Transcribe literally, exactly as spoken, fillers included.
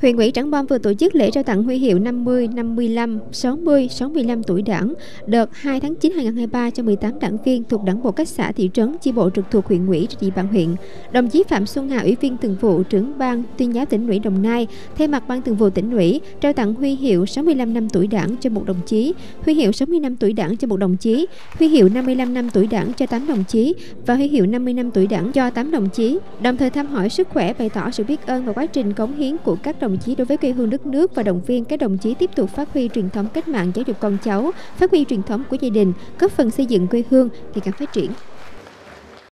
Huyện ủy Trảng Bom vừa tổ chức lễ trao tặng huy hiệu năm mươi, năm mươi lăm, sáu mươi, sáu mươi lăm tuổi Đảng đợt hai tháng chín năm hai nghìn không trăm hai mươi ba cho mười tám đảng viên thuộc Đảng bộ các xã, thị trấn, chi bộ trực thuộc huyện ủy trên địa bàn huyện. Đồng chí Phạm Xuân Hà, Ủy viên Thường vụ, Trưởng ban Tuyên giáo Tỉnh ủy Đồng Nai, thay mặt Ban Thường vụ Tỉnh ủy trao tặng huy hiệu sáu mươi lăm năm tuổi Đảng cho một đồng chí, huy hiệu sáu mươi năm tuổi Đảng cho một đồng chí, huy hiệu năm mươi lăm năm tuổi Đảng cho tám đồng chí và huy hiệu năm mươi năm tuổi Đảng cho tám đồng chí. Đồng thời thăm hỏi sức khỏe, bày tỏ sự biết ơn và quá trình cống hiến của các đồng chí đối với quê hương đất nước và động viên các đồng chí tiếp tục phát huy truyền thống cách mạng, giáo dục con cháu, phát huy truyền thống của gia đình, góp phần xây dựng quê hương ngày càng phát triển.